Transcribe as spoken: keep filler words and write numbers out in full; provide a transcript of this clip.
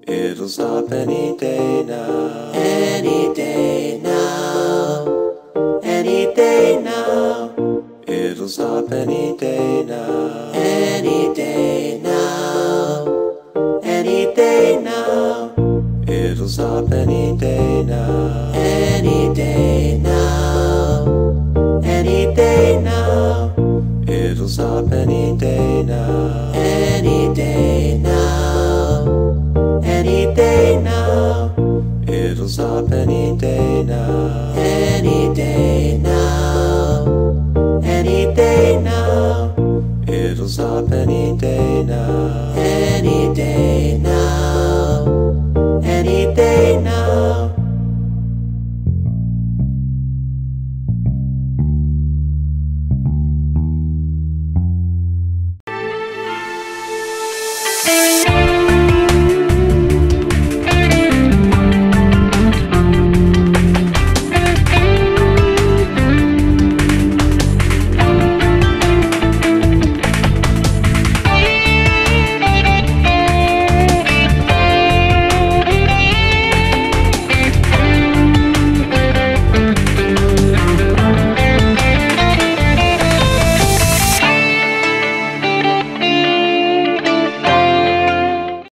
It'll stop any day now. Any day now. Any day now. It'll stop any day now. Any day now. Any day now. It'll stop any day now. Any day now. Any day now. It'll stop any day now. Any day now. Any day now. It'll stop any day now. Any day now. Any day now. It'll stop any day now. Any day now. Any day now.